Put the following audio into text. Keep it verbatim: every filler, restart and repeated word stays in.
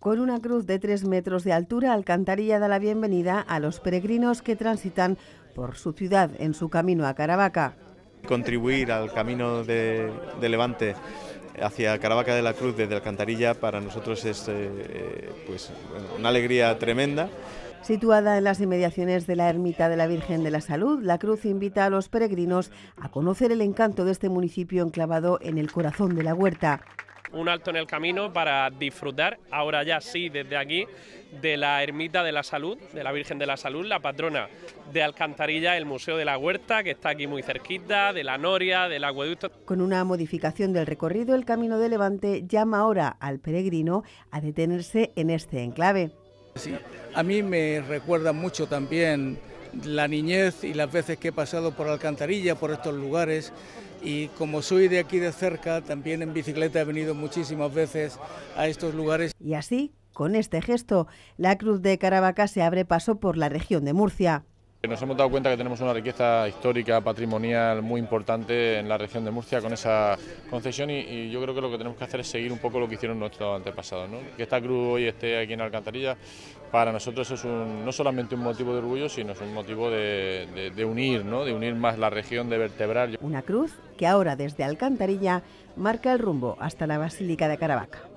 Con una cruz de tres metros de altura, Alcantarilla da la bienvenida a los peregrinos que transitan por su ciudad en su camino a Caravaca. Contribuir al camino de, de Levante hacia Caravaca de la Cruz desde Alcantarilla para nosotros es eh, pues, una alegría tremenda. Situada en las inmediaciones de la ermita de la Virgen de la Salud, la cruz invita a los peregrinos a conocer el encanto de este municipio enclavado en el corazón de la huerta. Un alto en el camino para disfrutar, ahora ya sí, desde aquí, de la ermita de la Salud, de la Virgen de la Salud, la patrona de Alcantarilla, el Museo de la Huerta, que está aquí muy cerquita, de la Noria, del acueducto. Con una modificación del recorrido, el Camino de Levante llama ahora al peregrino a detenerse en este enclave. Sí, a mí me recuerda mucho también la niñez y las veces que he pasado por Alcantarilla, por estos lugares, y como soy de aquí de cerca, también en bicicleta he venido muchísimas veces a estos lugares. Y así, con este gesto, la Cruz de Caravaca se abre paso por la región de Murcia. Nos hemos dado cuenta que tenemos una riqueza histórica, patrimonial muy importante en la región de Murcia con esa concesión y, y yo creo que lo que tenemos que hacer es seguir un poco lo que hicieron nuestros antepasados, ¿no? Que esta cruz hoy esté aquí en Alcantarilla, para nosotros es un, no solamente un motivo de orgullo, sino es un motivo de, de, de unir, ¿no? De unir más la región, de vertebrar. Una cruz que ahora desde Alcantarilla marca el rumbo hasta la Basílica de Caravaca.